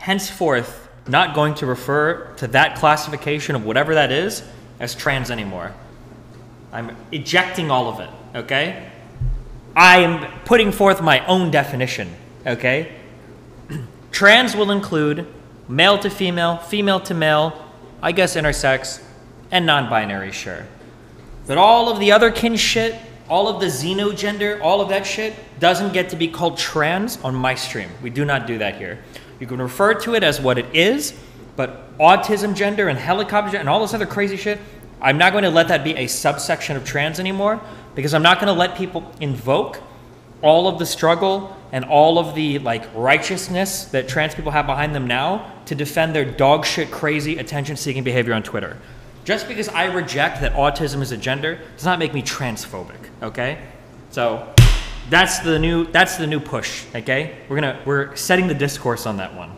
henceforth not going to refer to that classification of whatever that is as trans anymore. I'm ejecting all of it, okay? I am putting forth my own definition, okay? Trans will include male to female, female to male, I guess intersex, and non-binary, sure. But all of the other kin shit, all of the xenogender, all of that shit doesn't get to be called trans on my stream. We do not do that here. You can refer to it as what it is, but autism gender and helicopter gender and all this other crazy shit, I'm not going to let that be a subsection of trans anymore, because I'm not going to let people invoke all of the struggle and all of the like righteousness that trans people have behind them now to defend their dog shit crazy attention-seeking behavior on Twitter. Just because I reject that autism is a gender does not make me transphobic, okay? So that's the new push, okay? We're setting the discourse on that one.